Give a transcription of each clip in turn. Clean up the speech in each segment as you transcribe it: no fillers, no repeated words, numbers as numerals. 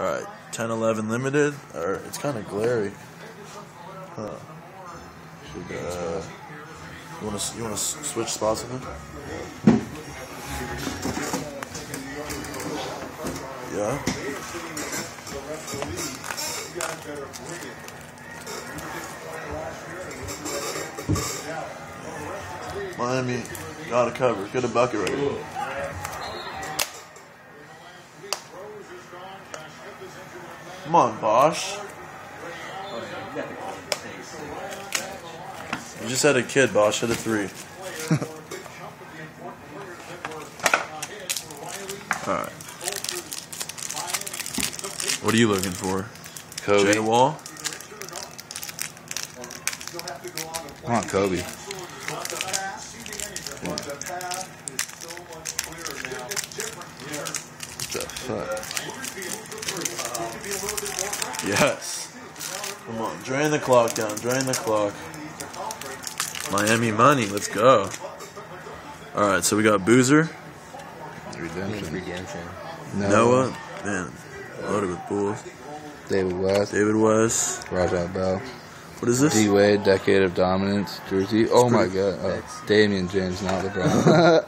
Alright, 10-11 limited. Alright, it's kind of glary. Huh. Should, you wanna switch spots with him? Yeah. Miami got a cover. Get a bucket right here. Come on, Bosch. You just had a kid, Bosch. Hit a 3. Alright. What are you looking for? Kobe. Jay Wall? I want Kobe. What the fuck? Yes. Come on, drain the clock down. Drain the clock. Miami money. Let's go. Alright, so we got Boozer. Redemption. Noah. Man, loaded with Bulls. David West. Rajah Bell. What is this? D-Wade, Decade of Dominance, jersey. Oh my god. Oh, Damian James, not LeBron.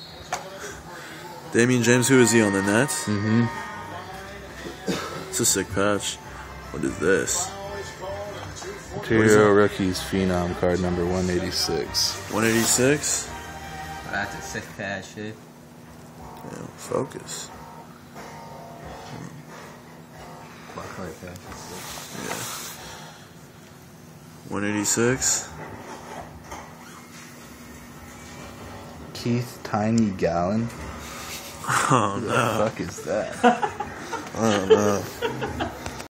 Damian James, who is he on the Nets? Mm-hmm. It's a sick patch. What is this? Ontario Rookies Phenom card number 186. 186? That's a sick patch, dude. Yeah, focus. Yeah. 186. Keith Tiny Gallon. Oh no. What the fuck is that? I don't know.